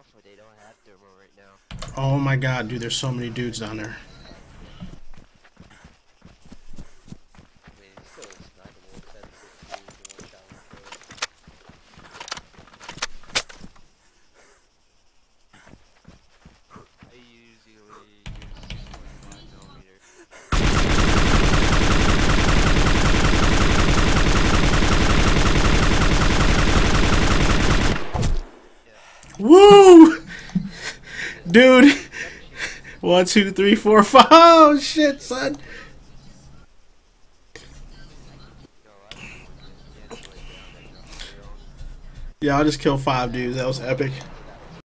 Alpha, they don't have thermal right now. Oh my god, dude, there's so many dudes down there. I mean, it's still snipeable. It's at 6 dudes in one shot, one kill. I usually use 6.5mm. Yeah. Woo! Dude! Submachine gun. 1, 2, 3, 4, 5. Oh shit, son. Yo, I just won this. You had to wait down there on your own. Yeah, I just killed 5 dudes. That was epic.